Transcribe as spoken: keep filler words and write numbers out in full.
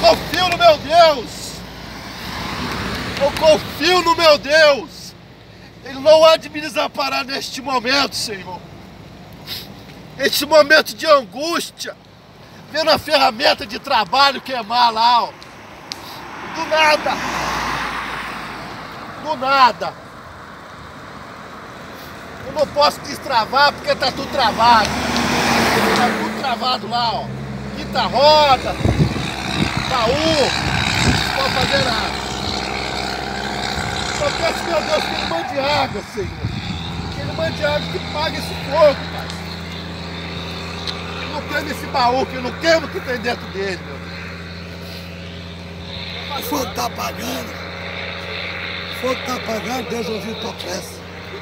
confio no meu Deus. Eu confio no meu Deus. Ele não há de me desamparar neste momento, Senhor. Este momento de angústia. Vendo a ferramenta de trabalho queimar lá, ó. Do nada. Do nada. Eu não posso destravar porque tá tudo travado. Tá tudo travado lá, ó. Quinta roda. Baú. Não pode fazer nada. Só peço, meu Deus, que ele mande água, Senhor. Que ele mande água que pague esse fogo, Pai. Que não queime esse baú, que não queime o que tem dentro dele, meu Deus. O fogo tá apagando. O fogo tá apagando, Deus ouviu tua prece.